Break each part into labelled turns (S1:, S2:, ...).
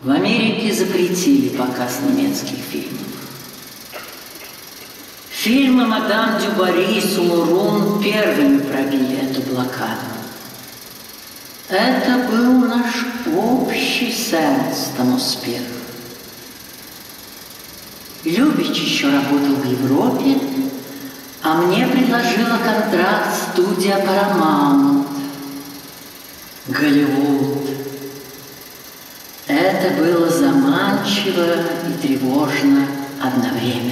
S1: В Америке запретили показ немецких фильмов. Фильмы «Мадам Дюбари» и «Сумурун» первыми пробили эту блокаду. Это был наш общий с Эрнстом успех. Любич еще работал в Европе, а мне предложила контракт студия Paramount. Голливуд. Это было заманчиво и тревожно одновременно.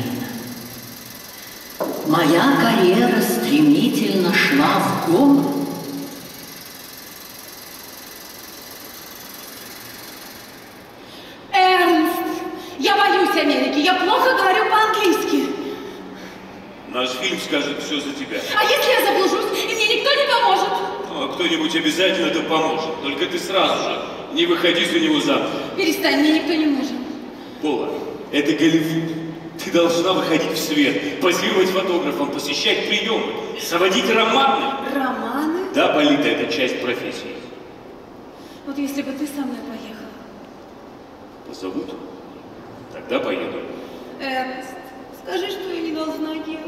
S1: Моя карьера стремительно шла в гору.
S2: Эрнст, я боюсь Америки, я плохо говорю по-английски.
S3: Наш фильм скажет все за тебя.
S2: А если я заблужусь, и мне никто не поможет?
S3: Ну, а кто-нибудь обязательно да поможет. Только ты сразу же не выходи за него замуж.
S2: Перестань, мне никто не нужен.
S3: Пола, это Голливуд. Ты должна выходить в свет, позировать фотографом, посещать приемы, заводить романы.
S2: Романы?
S3: Да, Полита, это часть профессии.
S2: Вот если бы ты со мной поехала.
S3: Позовут? Тогда поеду.
S2: Эрнст, скажи, что я не должна ехать.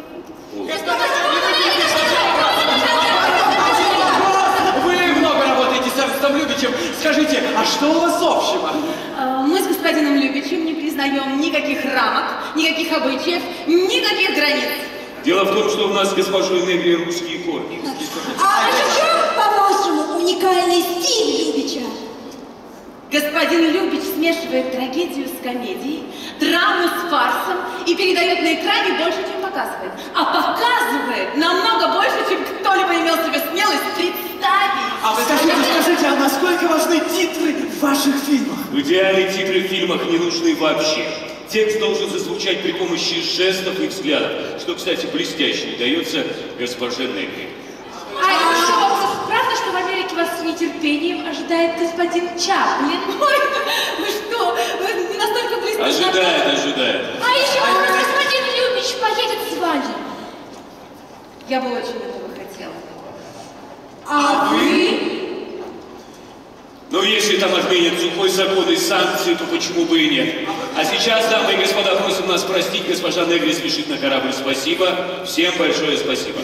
S4: Вы много работаете с Эрнстом Любичем. Скажите, а что у вас общего?
S2: Мы с господином Любичем не признаем никаких рамок, никаких обычаев, никаких границ.
S3: Дело в том, что у нас с госпожой Негри русские корни.
S5: А в чем, по-вашему, уникальный стиль Любича?
S2: Господин Любич смешивает трагедию с комедией, драму с фарсом и передает на экране больше, чем показывает. А показывает намного больше, чем кто-либо имел себе смелость представить.
S4: А вы скажите, а насколько важны титры в ваших фильмах?
S3: В идеале титры в фильмах не нужны вообще. Текст должен зазвучать при помощи жестов и взглядов, что, кстати, блестяще удается госпоже Негри.
S2: А еще правда, что в Америке вас с нетерпением ожидает господин Чаплин? Ой, вы что, вы не настолько близко?
S3: Ожидает.
S2: А еще господин Любич поедет с вами. Я бы очень этого хотела. А вы?
S3: Но если там отменят сухой закон и санкции, то почему бы и нет? А сейчас, дамы и господа, просим нас простить. Госпожа Негри спешит на корабль. Спасибо. Всем большое спасибо.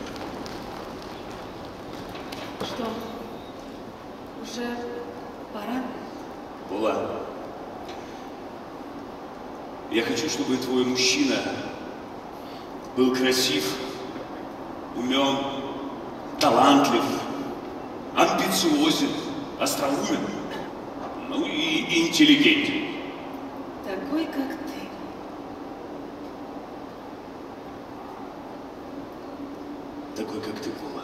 S2: Что? Уже пора?
S3: Пола, я хочу, чтобы твой мужчина был красив, умен, талантлив, амбициозен, остроумен, ну и интеллигентен.
S2: Такой, как ты.
S3: Такой, как ты, Пола.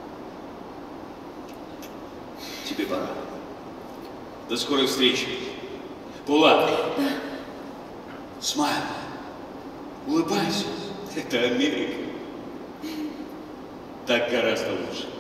S3: Тебе пора. До скорой встречи. Пола.
S2: Да.
S3: Смайл. Улыбайся. Это Америка. Так гораздо лучше.